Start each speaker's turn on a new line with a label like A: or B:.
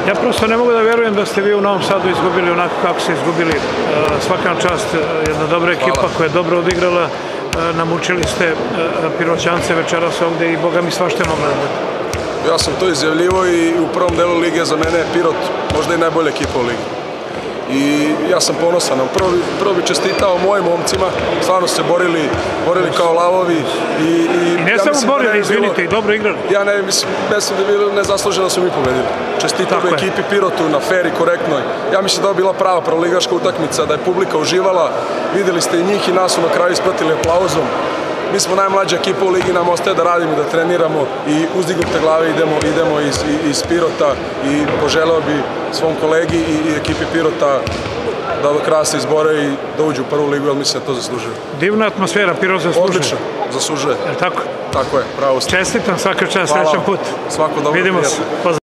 A: Ja prosto ne mogu da verujem da ste vi u Novom Sadu izgubili onako kako ste izgubili. Svaka vam čast, jedna dobra ekipa koja je dobro odigrala. Namučili ste Piroćance večeras ovde i boga mi svašta je mogla da bude.
B: Ja sam to izjavljivo i u prvom delu lige za mene je Pirot možda i najbolja ekipa u ligi. I ja sam ponosan. Prvo bi čestitao mojim momcima, stvarno se borili kao lavovi.
A: I ne samo borili, izvinite, i dobro igrali.
B: Ja ne mislim da je bilo nezasluženo da su mi pobedili. Čestitao bi ekipi Pirotu na fer i korektnoj. Ja mislim da je bila prava prvoligaška utakmica, da je publika uživala. Videli ste i njih i nas su na kraju ispratili aplauzom. Mi smo najmlađa ekipa u ligi, nam ostaje da radimo i da treniramo i uzdignute glave idemo iz Pirota i poželeo bi svom kolegi i ekipi Pirota da do kraja se izbore i da uđu u prvu ligu, jer mislim da to zaslužuje.
A: Divna atmosfera, Pirot zaslužuje.
B: Odlično, zaslužuje.
A: Je li tako?
B: Tako je, pravo ste.
A: Čestitam, svaka čast, srećan put.
B: Svako dobro.
A: Vidimo se.